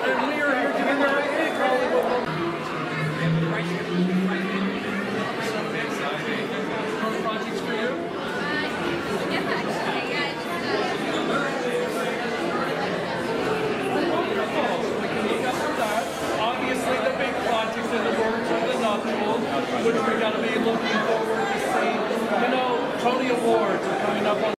And we are here together in Hollywood. Some exciting projects for you? Yes, actually, yeah. Wonderful. We can look up for that. Obviously, the big projects in the works are the nuptials, which we're going to be looking forward to see. You know, Tony Awards are coming up on